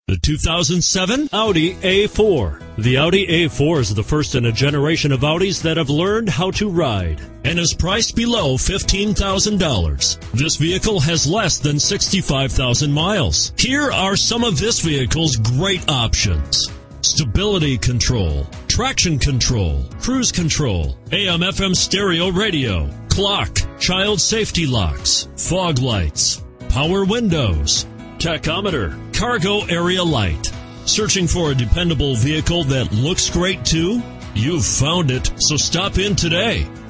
The 2007 Audi A4. The Audi A4 is the first in a generation of Audis that have learned how to ride and is priced below $15,000. This vehicle has less than 65,000 miles. Here are some of this vehicle's great options: stability control, traction control, cruise control, AM/FM stereo radio, clock, child safety locks, fog lights, power windows, tachometer, cargo area light. Searching for a dependable vehicle that looks great too? You've found it, so stop in today.